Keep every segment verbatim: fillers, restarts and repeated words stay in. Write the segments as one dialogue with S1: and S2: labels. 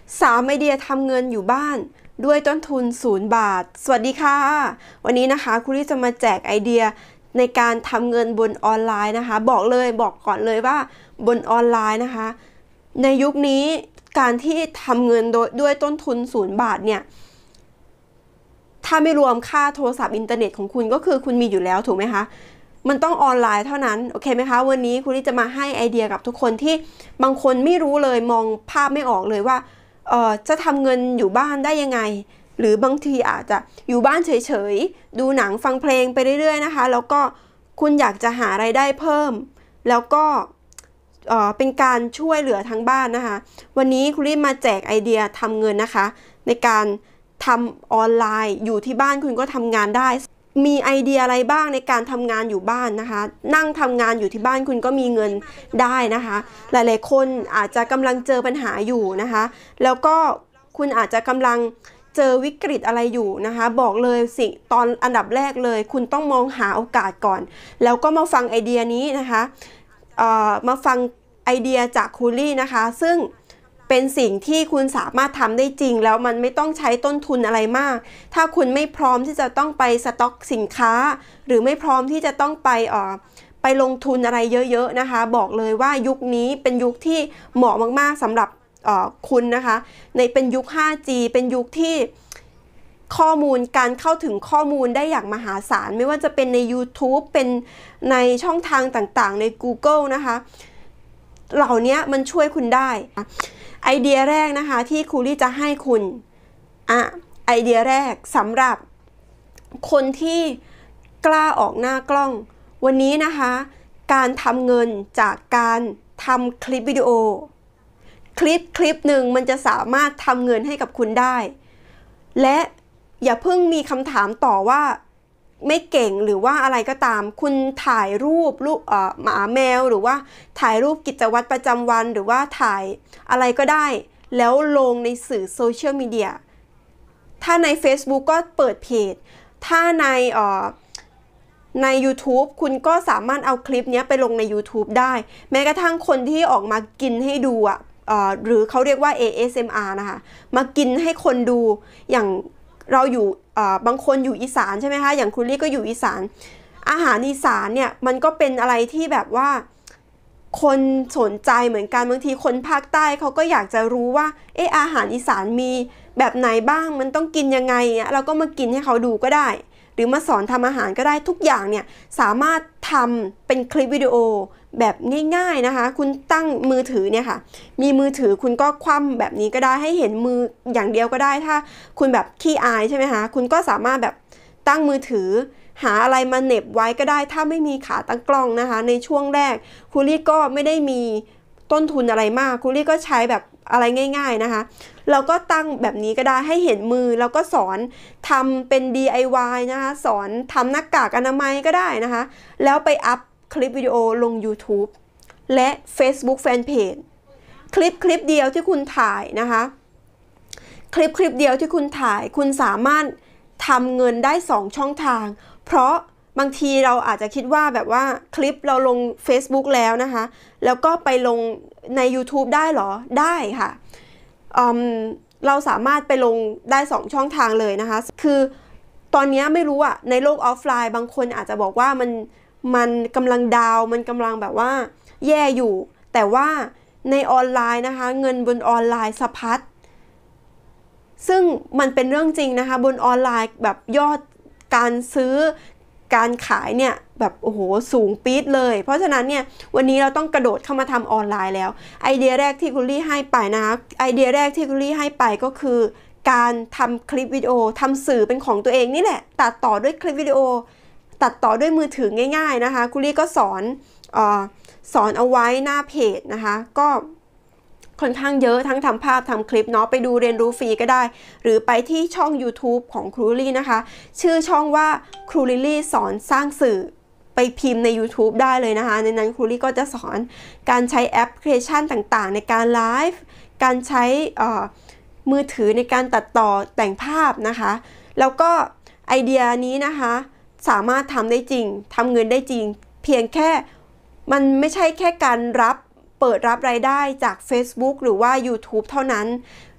S1: สามไอเดียทำเงินอยู่บ้านด้วยต้นทุนศูนย์บาทสวัสดีค่ะวันนี้นะคะครูลี่จะมาแจกไอเดียในการทำเงินบนออนไลน์นะคะบอกเลยบอกก่อนเลยว่าบนออนไลน์นะคะในยุคนี้การที่ทำเงินโดยด้วยต้นทุนศูนย์บาทเนี่ยถ้าไม่รวมค่าโทรศัพท์อินเทอร์เน็ตของคุณก็คือคุณมีอยู่แล้วถูกไหมคะมันต้องออนไลน์เท่านั้นโอเคไหมคะวันนี้ครูลี่จะมาให้ไอเดียกับทุกคนที่บางคนไม่รู้เลยมองภาพไม่ออกเลยว่าเอ่อจะทำเงินอยู่บ้านได้ยังไงหรือบางทีอาจจะอยู่บ้านเฉยๆดูหนังฟังเพลงไปเรื่อยๆนะคะแล้วก็คุณอยากจะหารายได้เพิ่มแล้วก็เอ่อเป็นการช่วยเหลือทั้งบ้านนะคะวันนี้ครูลี่มาแจกไอเดียทำเงินนะคะในการทำออนไลน์อยู่ที่บ้านคุณก็ทำงานได้มีไอเดียอะไรบ้างในการทำงานอยู่บ้านนะคะนั่งทำงานอยู่ที่บ้านคุณก็มีเงินได้นะคะหลายๆคนอาจจะกำลังเจอปัญหาอยู่นะคะแล้วก็คุณอาจจะกำลังเจอวิกฤตอะไรอยู่นะคะบอกเลยสิ่งตอนอันดับแรกเลยคุณต้องมองหาโอกาสก่อนแล้วก็มาฟังไอเดียนี้นะคะเอ่อมาฟังไอเดียจากครูลี่นะคะซึ่งเป็นสิ่งที่คุณสามารถทำได้จริงแล้วมันไม่ต้องใช้ต้นทุนอะไรมากถ้าคุณไม่พร้อมที่จะต้องไปสต็อกสินค้าหรือไม่พร้อมที่จะต้องไปเอ่อไปลงทุนอะไรเยอะๆนะคะบอกเลยว่ายุคนี้เป็นยุคที่เหมาะมากๆสำหรับเอ่อคุณนะคะในเป็นยุค ห้าจี เป็นยุคที่ข้อมูลการเข้าถึงข้อมูลได้อย่างมหาศาลไม่ว่าจะเป็นใน YouTube เป็นในช่องทางต่างๆใน Google นะคะเหล่านี้มันช่วยคุณได้ไอเดียแรกนะคะที่ครูลี่จะให้คุณอ่ะไอเดียแรกสำหรับคนที่กล้าออกหน้ากล้องวันนี้นะคะการทำเงินจากการทำคลิปวิดีโอคลิปคลิปหนึ่งมันจะสามารถทำเงินให้กับคุณได้และอย่าเพิ่งมีคำถามต่อว่าไม่เก่งหรือว่าอะไรก็ตามคุณถ่ายรูปรูปเอ่อหมาแมวหรือว่าถ่ายรูปกิจวัตรประจำวันหรือว่าถ่ายอะไรก็ได้แล้วลงในสื่อโซเชียลมีเดียถ้าใน Facebook ก็เปิดเพจถ้าในเอ่อใน YouTube คุณก็สามารถเอาคลิปนี้ไปลงใน YouTube ได้แม้กระทั่งคนที่ออกมากินให้ดูอ่ะหรือเขาเรียกว่า เอ เอส เอ็ม อาร์ นะคะมากินให้คนดูอย่างเราอยู่บางคนอยู่อีสานใช่ไหมคะอย่างคุณลี่ก็อยู่อีสานอาหารอีสานเนี่ยมันก็เป็นอะไรที่แบบว่าคนสนใจเหมือนกันบางทีคนภาคใต้เขาก็อยากจะรู้ว่าเอออาหารอีสานมีแบบไหนบ้างมันต้องกินยังไงเนี่ยเราก็มากินให้เขาดูก็ได้หรือมาสอนทำอาหารก็ได้ทุกอย่างเนี่ยสามารถทำเป็นคลิปวิดีโอแบบง่ายๆนะคะคุณตั้งมือถือเนี่ยค่ะมีมือถือคุณก็คว่ำแบบนี้ก็ได้ให้เห็นมืออย่างเดียวก็ได้ถ้าคุณแบบขี้อายใช่ไหมคะคุณก็สามารถแบบตั้งมือถือหาอะไรมาเหน็บไว้ก็ได้ถ้าไม่มีขาตั้งกล้องนะคะในช่วงแรกครูลี่ก็ไม่ได้มีต้นทุนอะไรมากครูลี่ก็ใช้แบบอะไรง่ายๆนะคะเราก็ตั้งแบบนี้ก็ได้ให้เห็นมือแล้วก็สอนทำเป็น ดี ไอ วาย นะคะสอนทำหน้ากากอนามัยก็ได้นะคะแล้วไปอัพคลิปวิดีโอลง YouTube และ Facebook Fanpage คลิปคลิปเดียวที่คุณถ่ายนะคะคลิปคลิปเดียวที่คุณถ่ายคุณสามารถทำเงินได้สองช่องทางเพราะบางทีเราอาจจะคิดว่าแบบว่าคลิปเราลง Facebook แล้วนะคะแล้วก็ไปลงใน YouTube ได้หรอได้ค่ะเราสามารถไปลงได้สองช่องทางเลยนะคะคือตอนนี้ไม่รู้อะในโลกออฟไลน์บางคนอาจจะบอกว่ามันมันกำลังดาวมันกำลังแบบว่าแย่อยู่แต่ว่าในออนไลน์นะคะเงินบนออนไลน์สะพัดซึ่งมันเป็นเรื่องจริงนะคะบนออนไลน์แบบยอดการซื้อการขายเนี่ยแบบโอ้โหสูงปี๊ดเลยเพราะฉะนั้นเนี่ยวันนี้เราต้องกระโดดเข้ามาทำออนไลน์แล้วไอเดียแรกที่คุณลี่ให้ไปนะคะไอเดียแรกที่คุณลี่ให้ไปก็คือการทำคลิปวิดีโอทำสื่อเป็นของตัวเองนี่แหละตัดต่อด้วยคลิปวิดีโอตัดต่อด้วยมือถือง่ายๆนะคะคุณลี่ก็สอนเอ่อสอนเอาไว้หน้าเพจนะคะก็ค่อนข้างเยอะทั้งทำภาพทำคลิปเนาะไปดูเรียนรู้ฟรีก็ได้หรือไปที่ช่อง YouTube ของครูลี่นะคะชื่อช่องว่าครูลิลลี่สอนสร้างสื่อไปพิมพ์ใน YouTube ได้เลยนะคะในนั้นครูลี่ก็จะสอนการใช้แอปพลิเคชันต่างๆในการไลฟ์การใช้มือถือในการตัดต่อแต่งภาพนะคะแล้วก็ไอเดียนี้นะคะสามารถทำได้จริงทำเงินได้จริงเพียงแค่มันไม่ใช่แค่การรับเปิดรับรายได้จาก Facebook หรือว่า YouTube เท่านั้น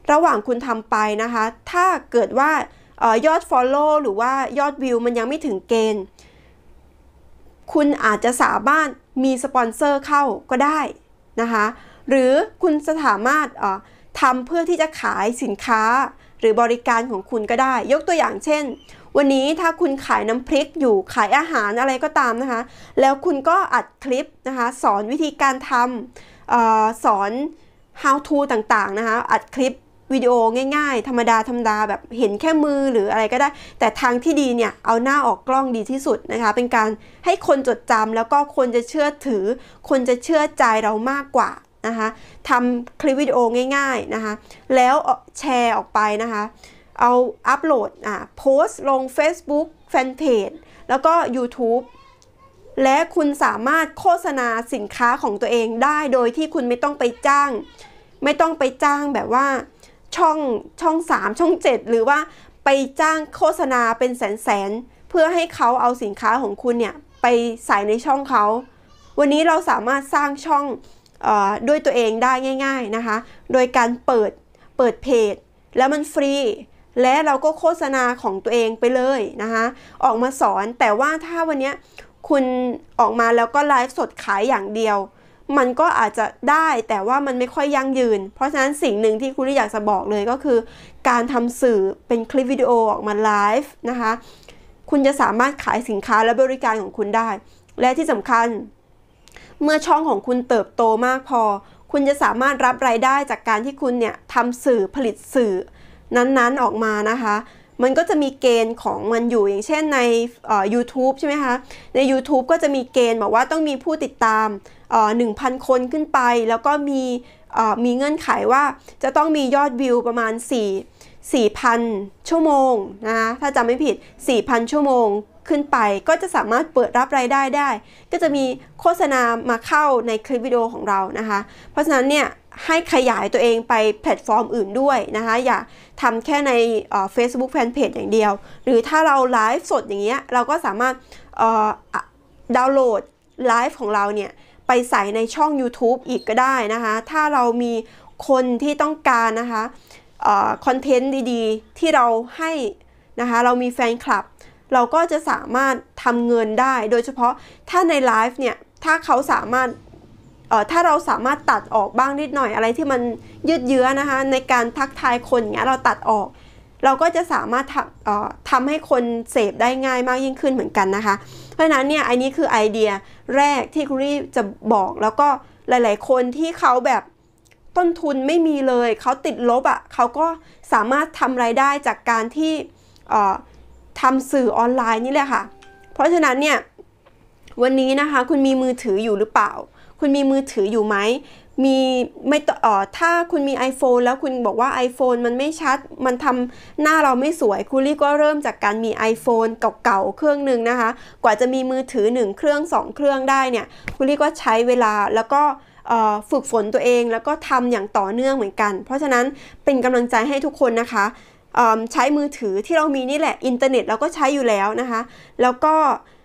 S1: ระหว่างคุณทำไปนะคะถ้าเกิดว่ายอด follow หรือว่ายอดวิวมันยังไม่ถึงเกณฑ์คุณอาจจะสามารถมีสปอนเซอร์เข้าก็ได้นะคะหรือคุณจะสามารถทำเพื่อที่จะขายสินค้าหรือบริการของคุณก็ได้ยกตัวอย่างเช่นวันนี้ถ้าคุณขายน้ำพริกอยู่ขายอาหารอะไรก็ตามนะคะแล้วคุณก็อัดคลิปนะคะสอนวิธีการทำออสอน how to ต่างๆนะคะอัดคลิปวิดีโอง่ายๆธรรมดาธรรมดาแบบเห็นแค่มือหรืออะไรก็ได้แต่ทางที่ดีเนี่ยเอาหน้าออกกล้องดีที่สุดนะคะเป็นการให้คนจดจำแล้วก็คนจะเชื่อถือคนจะเชื่อใจเรามากกว่านะคะทำคลิปวิดีโอง่ายๆนะคะแล้วแชร์ออกไปนะคะเอาอัปโหลดอ่าโพสต์ลง Facebook Fanpage แล้วก็ YouTube และคุณสามารถโฆษณาสินค้าของตัวเองได้โดยที่คุณไม่ต้องไปจ้างไม่ต้องไปจ้างแบบว่าช่องช่องสามช่องเจ็ดหรือว่าไปจ้างโฆษณาเป็นแสนๆเพื่อให้เขาเอาสินค้าของคุณเนี่ยไปใส่ในช่องเขาวันนี้เราสามารถสร้างช่องเอ่อด้วยตัวเองได้ง่ายๆนะคะโดยการเปิดเปิดเพจแล้วมันฟรีและเราก็โฆษณาของตัวเองไปเลยนะคะออกมาสอนแต่ว่าถ้าวันนี้คุณออกมาแล้วก็ไลฟ์สดขายอย่างเดียวมันก็อาจจะได้แต่ว่ามันไม่ค่อยยั่งยืนเพราะฉะนั้นสิ่งหนึ่งที่คุณอยากจะบอกเลยก็คือการทำสื่อเป็นคลิปวิดีโอออกมาไลฟ์นะคะคุณจะสามารถขายสินค้าและบริการของคุณได้และที่สำคัญเมื่อช่องของคุณเติบโตมากพอคุณจะสามารถรับรายได้จากการที่คุณเนี่ยทำสื่อผลิตสื่อนั้นๆออกมานะคะมันก็จะมีเกณฑ์ของมันอยู่อย่างเช่นในเอ่อ YouTube ใช่ไหมคะใน YouTube ก็จะมีเกณฑ์บอกว่าต้องมีผู้ติดตามเอ่อ หนึ่งพัน คนขึ้นไปแล้วก็มีเอ่อมีเงื่อนไขว่าจะต้องมียอดวิวประมาณ4 สี่พัน ชั่วโมงนะคะถ้าจำไม่ผิด สี่พัน ชั่วโมงขึ้นไปก็จะสามารถเปิดรับรายได้ได้ก็จะมีโฆษณามาเข้าในคลิปวิดีโอของเรานะคะเพราะฉะนั้นเนี่ยให้ขยายตัวเองไปแพลตฟอร์มอื่นด้วยนะคะอย่าทำแค่ในเอ่อ Facebook Fanpage อย่างเดียวหรือถ้าเราไลฟ์สดอย่างเงี้ยเราก็สามารถเอ่อดาวน์โหลดไลฟ์ของเราเนี่ยไปใส่ในช่อง YouTube อีกก็ได้นะคะถ้าเรามีคนที่ต้องการนะคะคอนเทนต์ดีๆที่เราให้นะคะเรามีแฟนคลับเราก็จะสามารถทำเงินได้โดยเฉพาะถ้าในไลฟ์เนี่ยถ้าเขาสามารถเอ่อถ้าเราสามารถตัดออกบ้างนิดหน่อยอะไรที่มันยืดเยื้อนะคะในการทักทายคนอย่างเงี้ยเราตัดออกเราก็จะสามารถทำเอ่อทำให้คนเสพได้ง่ายมากยิ่งขึ้นเหมือนกันนะคะเพราะฉะนั้นเนี่ยอันนี้คือไอเดียแรกที่คุณรี่จะบอกแล้วก็หลายๆคนที่เขาแบบต้นทุนไม่มีเลยเขาติดลบอ่ะเขาก็สามารถทำรายได้จากการที่เอ่อทำสื่อออนไลน์นี่แหละค่ะเพราะฉะนั้นเนี่ยวันนี้นะคะคุณมีมือถืออยู่หรือเปล่าคุณมีมือถืออยู่ไหมมีไม่ต่อถ้าคุณมี iPhone แล้วคุณบอกว่า iPhone มันไม่ชัดมันทำหน้าเราไม่สวยคุณลี่ก็เริ่มจากการมี iPhone เก่าๆเครื่องหนึ่งนะคะกว่าจะมีมือถือหนึ่งเครื่องสองเครื่องได้เนี่ยคุณลี่ก็ใช้เวลาแล้วก็ฝึกฝนตัวเองแล้วก็ทำอย่างต่อเนื่องเหมือนกันเพราะฉะนั้นเป็นกำลังใจให้ทุกคนนะคะใช้มือถือที่เรามีนี่แหละอินเทอร์เน็ตเราก็ใช้อยู่แล้วนะคะแล้วก็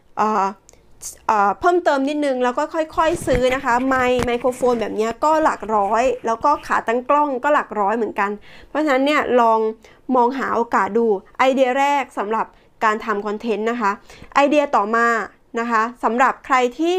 S1: เพิ่มเติมนิดนึงแล้วก็ค่อยๆซื้อนะคะไมค์ไมโครโฟนแบบนี้ก็หลักร้อยแล้วก็ขาตั้งกล้องก็หลักร้อยเหมือนกันเพราะฉะนั้นเนี่ยลองมองหาโอกาสดูไอเดียแรกสำหรับการทำคอนเทนต์นะคะไอเดียต่อมานะคะสำหรับใครที่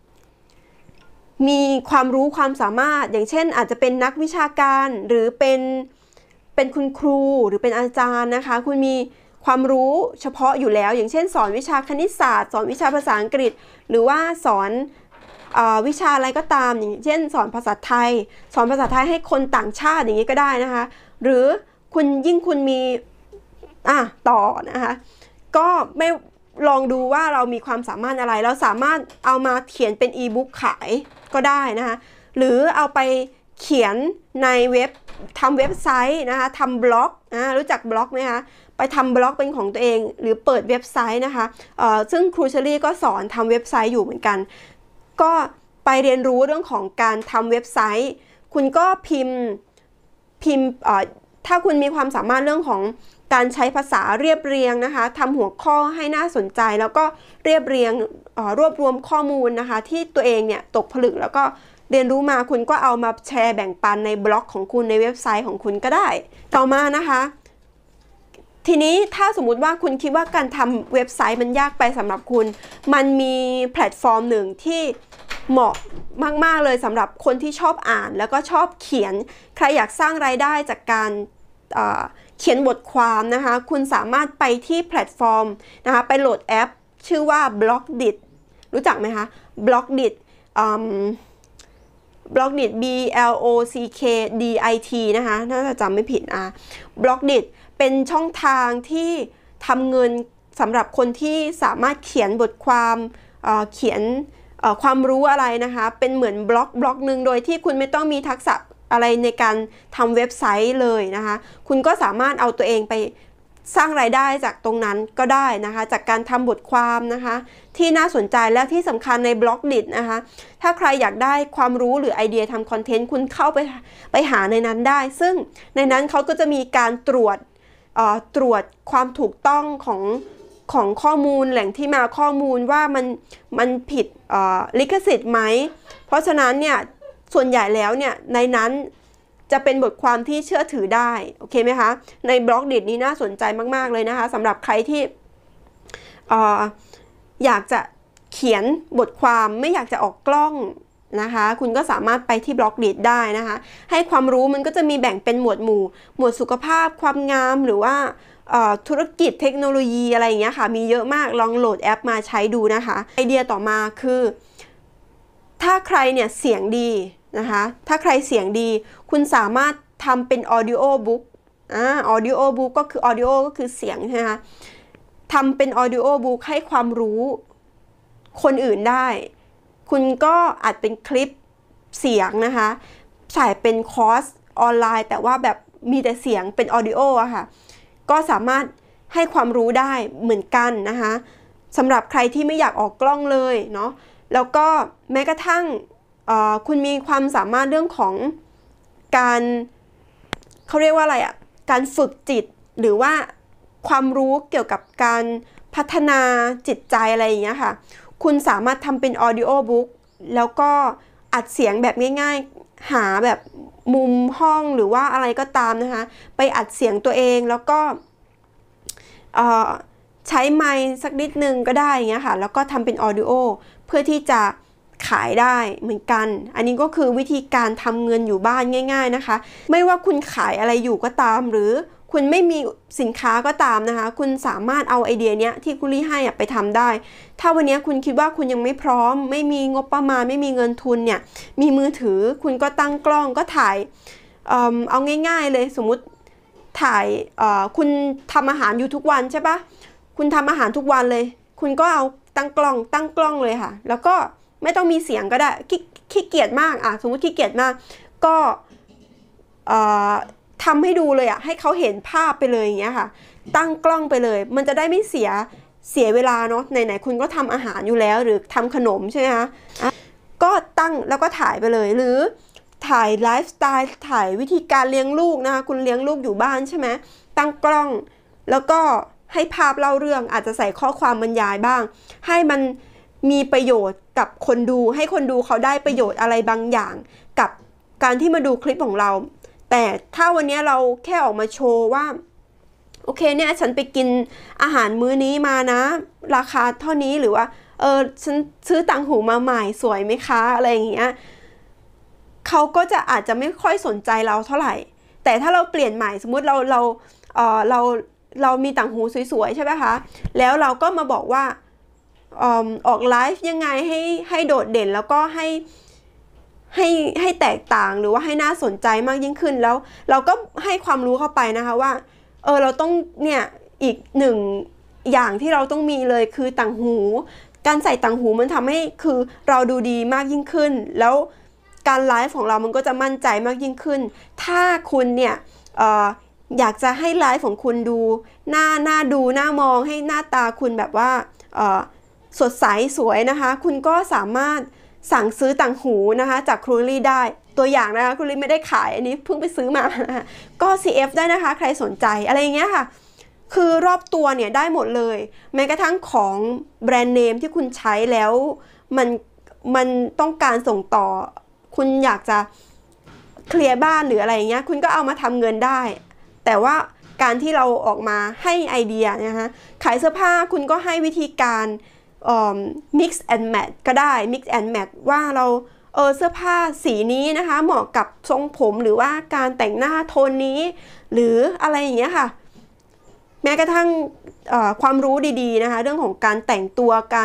S1: มีความรู้ความสามารถอย่างเช่นอาจจะเป็นนักวิชาการหรือเป็นเป็นคุณครูหรือเป็นอาจารย์นะคะคุณมีความรู้เฉพาะอยู่แล้วอย่างเช่นสอนวิชาคณิตศาสตร์สอนวิชาภาษาอังกฤษหรือว่าสอนเอ่อวิชาอะไรก็ตามอย่างเช่นสอนภาษาไทยสอนภาษาไทยให้คนต่างชาติอย่างนี้ก็ได้นะคะหรือคุณยิ่งคุณมีอ่ะต่อนะคะก็ไม่ลองดูว่าเรามีความสามารถอะไรเราสามารถเอามาเขียนเป็นอีบุ๊กขายก็ได้นะคะหรือเอาไปเขียนในเว็บทำเว็บไซต์นะคะทำบล็อกนะรู้จักบล็อกไหมคะไปทำบล็อกเป็นของตัวเองหรือเปิดเว็บไซต์นะคะซึ่งครูเชอรี่ก็สอนทำเว็บไซต์อยู่เหมือนกันก็ไปเรียนรู้เรื่องของการทำเว็บไซต์คุณก็พิมพ์พิมพ์ถ้าคุณมีความสามารถเรื่องของการใช้ภาษาเรียบเรียงนะคะทำหัวข้อให้น่าสนใจแล้วก็เรียบเรียงรวบรวมข้อมูลนะคะที่ตัวเองเนี่ยตกผลึกแล้วก็เรียนรู้มาคุณก็เอามาแชร์แบ่งปันในบล็อกของคุณในเว็บไซต์ของคุณก็ได้ต่อมานะคะทีนี้ถ้าสมมุติว่าคุณคิดว่าการทำเว็บไซต์มันยากไปสำหรับคุณมันมีแพลตฟอร์มหนึ่งที่เหมาะมากๆเลยสำหรับคนที่ชอบอ่านแล้วก็ชอบเขียนใครอยากสร้างรายได้จากการเขียนบทความนะคะคุณสามารถไปที่แพลตฟอร์มนะคะไปโหลดแอปชื่อว่า Blockdit รู้จักไหมคะ Blockdit Blockdit B L O C K D I T นะคะถ้าจะจำไม่ผิดอ่ะ Blockdit เป็นช่องทางที่ทำเงินสำหรับคนที่สามารถเขียนบทความเอ่อเขียนเอ่อความรู้อะไรนะคะเป็นเหมือนบล็อกบล็อกหนึ่งโดยที่คุณไม่ต้องมีทักษะอะไรในการทำเว็บไซต์เลยนะคะคุณก็สามารถเอาตัวเองไปสร้างรายได้จากตรงนั้นก็ได้นะคะจากการทำบทความนะคะที่น่าสนใจและที่สำคัญใน Blockdit นะคะถ้าใครอยากได้ความรู้หรือไอเดียทำคอนเทนต์คุณเข้าไปไปหาในนั้นได้ซึ่งในนั้นเขาก็จะมีการตรวจตรวจความถูกต้องของของข้อมูลแหล่งที่มาข้อมูลว่ามันมันผิดลิขสิทธิ์ไหมเพราะฉะนั้นเนี่ยส่วนใหญ่แล้วเนี่ยในนั้นจะเป็นบทความที่เชื่อถือได้โอเคไหมคะใน Blockdit นี้น่าสนใจมากๆเลยนะคะสำหรับใครที่ออยากจะเขียนบทความไม่อยากจะออกกล้องนะคะคุณก็สามารถไปที่ Blockdit ได้นะคะให้ความรู้มันก็จะมีแบ่งเป็นหมวดหมู่หมวดสุขภาพความงามหรือว่าธุรกิจเทคโนโลยีอะไรอย่างเงี้ยค่ะมีเยอะมากลองโหลดแอปมาใช้ดูนะคะไอเดียต่อมาคือถ้าใครเนี่ยเสียงดีนะคะถ้าใครเสียงดีคุณสามารถทำเป็น audio book อ่า audio book ก็คือ audio ก็คือเสียงใช่ไหมคะทำเป็น audio book ให้ความรู้คนอื่นได้คุณก็อาจเป็นคลิปเสียงนะคะใส่เป็นคอร์สออนไลน์แต่ว่าแบบมีแต่เสียงเป็น audio อะค่ะก็สามารถให้ความรู้ได้เหมือนกันนะคะสำหรับใครที่ไม่อยากออกกล้องเลยเนาะแล้วก็แม้กระทั่งคุณมีความสามารถเรื่องของการเขาเรียกว่าอะไรอ่ะการฝึกจิตหรือว่าความรู้เกี่ยวกับการพัฒนาจิตใจอะไรอย่างเงี้ยค่ะคุณสามารถทำเป็น audio book แล้วก็อัดเสียงแบบง่ายๆหาแบบมุมห้องหรือว่าอะไรก็ตามนะคะไปอัดเสียงตัวเองแล้วก็ใช้ไมค์สักนิดนึงก็ได้อย่างเงี้ยค่ะแล้วก็ทำเป็น audio เพื่อที่จะขายได้เหมือนกันอันนี้ก็คือวิธีการทำเงินอยู่บ้านง่ายๆนะคะไม่ว่าคุณขายอะไรอยู่ก็ตามหรือคุณไม่มีสินค้าก็ตามนะคะคุณสามารถเอาไอเดียเนี้ยที่คุณลี่ให้ไปทำได้ถ้าวันนี้คุณคิดว่าคุณยังไม่พร้อมไม่มีงบประมาณไม่มีเงินทุนเนี่ยมีมือถือคุณก็ตั้งกล้องก็ถ่าย เอ่อ เอาง่ายๆเลยสมมุติถ่ายคุณทำอาหารอยู่ทุกวันใช่ปะคุณทำอาหารทุกวันเลยคุณก็เอาตั้งกล้องตั้งกล้องเลยค่ะแล้วก็ไม่ต้องมีเสียงก็ได้ขี้เกียจมากอ่ะสมมติขี้เกียจมากก็ทำให้ดูเลยอ่ะให้เขาเห็นภาพไปเลยอย่างเงี้ยค่ะตั้งกล้องไปเลยมันจะได้ไม่เสียเสียเวลาเนาะไหนๆคุณก็ทำอาหารอยู่แล้วหรือทำขนมใช่ไหมคะก็ตั้งแล้วก็ถ่ายไปเลยหรือถ่ายไลฟ์สไตล์ถ่ายวิธีการเลี้ยงลูกนะคะคุณเลี้ยงลูกอยู่บ้านใช่ไหมตั้งกล้องแล้วก็ให้ภาพเล่าเรื่องอาจจะใส่ข้อความบรรยายบ้างให้มันมีประโยชน์กับคนดูให้คนดูเขาได้ประโยชน์อะไรบางอย่างกับการที่มาดูคลิปของเราแต่ถ้าวันนี้เราแค่ออกมาโชว์ว่าโอเคเนี่ยฉันไปกินอาหารมื้อนี้มานะราคาเท่านี้หรือว่าเออฉันซื้อต่างหูมาใหม่สวยไหมคะอะไรอย่างเงี้ยเขาก็จะอาจจะไม่ค่อยสนใจเราเท่าไหร่แต่ถ้าเราเปลี่ยนใหม่สมมุติเราเราเออเราเรามีต่างหูสวยๆใช่ไหมคะแล้วเราก็มาบอกว่าออกไลฟ์ยังไงให้ให้โดดเด่นแล้วก็ให้ให้ให้แตกต่างหรือว่าให้น่าสนใจมากยิ่งขึ้นแล้วเราก็ให้ความรู้เข้าไปนะคะว่าเออเราต้องเนี่ยอีกหนึ่งอย่างที่เราต้องมีเลยคือต่างหูการใส่ต่างหูมันทำให้คือเราดูดีมากยิ่งขึ้นแล้วการไลฟ์ของเรามันก็จะมั่นใจมากยิ่งขึ้นถ้าคุณเนี่ยเอ่ออยากจะให้ไลฟ์ของคุณดูหน้าหน้าดูหน้ามองให้หน้าตาคุณแบบว่าเอ่อสดใสสวยนะคะคุณก็สามารถสั่งซื้อต่างหูนะคะจากครูลี่ได้ตัวอย่างนะคะครูลี่ไม่ได้ขายอันนี้เพิ่งไปซื้อมานะคะก็ ซี เอฟ ได้นะคะใครสนใจอะไรอย่างเงี้ยค่ะคือรอบตัวเนี่ยได้หมดเลยแม้กระทั่งของแบรนด์เนมที่คุณใช้แล้วมันมันต้องการส่งต่อคุณอยากจะเคลียร์บ้านหรืออะไรอย่างเงี้ยคุณก็เอามาทำเงินได้แต่ว่าการที่เราออกมาให้ไอเดียนะคะขายเสื้อผ้าคุณก็ให้วิธีการ mix and match ก็ได้ mix and match ว่าเราเออเสื้อผ้าสีนี้นะคะเหมาะกับทรงผมหรือว่าการแต่งหน้าโทนนี้หรืออะไรอย่างเงี้ยค่ะแม้กระทั่งความรู้ดีๆนะคะเรื่องของการแต่งตัวการ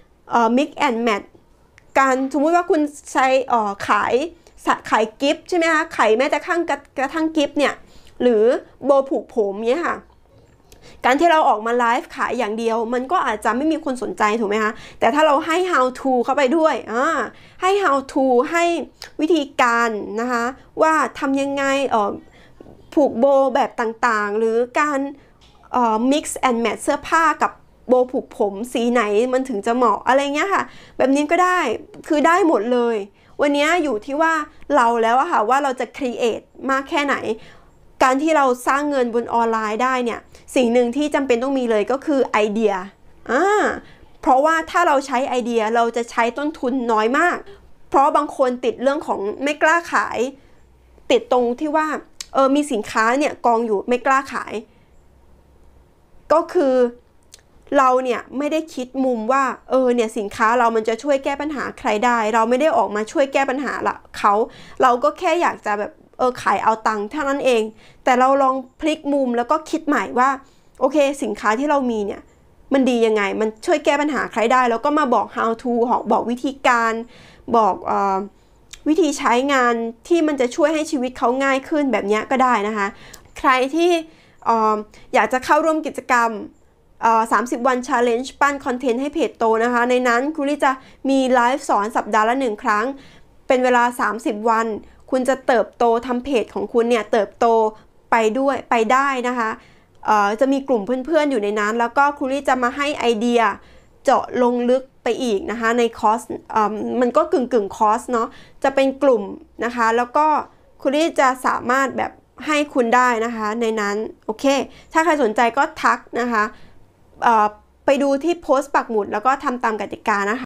S1: mix and match การสมมุติว่าคุณใช้ขายขายกิฟต์ใช่ไหมคะขายแม้แต่กระทั่งกระทั่งกิฟต์เนี่ยหรือโบผูกผมเนี่ยค่ะการที่เราออกมาไลฟ์ขายอย่างเดียวมันก็อาจจะไม่มีคนสนใจถูกไหมคะแต่ถ้าเราให้ how to เข้าไปด้วยอ่าให้ how to ให้วิธีการนะคะว่าทำยังไงเอ่อผูกโบแบบต่างๆหรือการเอ่อ mix and match เสื้อผ้ากับโบผูกผมสีไหนมันถึงจะเหมาะอะไรเงี้ยค่ะแบบนี้ก็ได้คือได้หมดเลยวันนี้อยู่ที่ว่าเราแล้วอะค่ะว่าเราจะ create มากแค่ไหนการที่เราสร้างเงินบนออนไลน์ได้เนี่ยสิ่งหนึ่งที่จำเป็นต้องมีเลยก็คือไอเดียอ่าเพราะว่าถ้าเราใช้ไอเดียเราจะใช้ต้นทุนน้อยมากเพราะบางคนติดเรื่องของไม่กล้าขายติดตรงที่ว่าเออมีสินค้าเนี่ยกองอยู่ไม่กล้าขายก็คือเราเนี่ยไม่ได้คิดมุมว่าเออเนี่ยสินค้าเรามันจะช่วยแก้ปัญหาใครได้เราไม่ได้ออกมาช่วยแก้ปัญหาละเขาเราก็แค่อยากจะแบบเออขายเอาตังค์เท่านั้นเองแต่เราลองพลิกมุมแล้วก็คิดใหม่ว่าโอเคสินค้าที่เรามีเนี่ยมันดียังไงมันช่วยแก้ปัญหาใครได้แล้วก็มาบอก how to บอกวิธีการบอกเอ่อวิธีใช้งานที่มันจะช่วยให้ชีวิตเขาง่ายขึ้นแบบนี้ก็ได้นะคะใครที่เอ่ออยากจะเข้าร่วมกิจกรรมสามสิบวัน challenge ปั้นคอนเทนต์ให้เพจโตนะคะในนั้นครูลี่จะมีไลฟ์สอนสัปดาห์ละหนึ่งครั้งเป็นเวลาสามสิบวันคุณจะเติบโตทำเพจของคุณเนี่ยเติบโตไปด้วยไปได้นะคะจะมีกลุ่มเพื่อนๆอยู่ในนั้นแล้วก็ครูลี่จะมาให้ไอเดียเจาะลงลึกไปอีกนะคะในคอร์สมันก็กึ่งกึ่งคอร์สเนาะจะเป็นกลุ่มนะคะแล้วก็ครูลี่จะสามารถแบบให้คุณได้นะคะในนั้นโอเคถ้าใครสนใจก็ทักนะคะไปดูที่โพสต์ปักหมุดแล้วก็ทำตามกติกานะคะ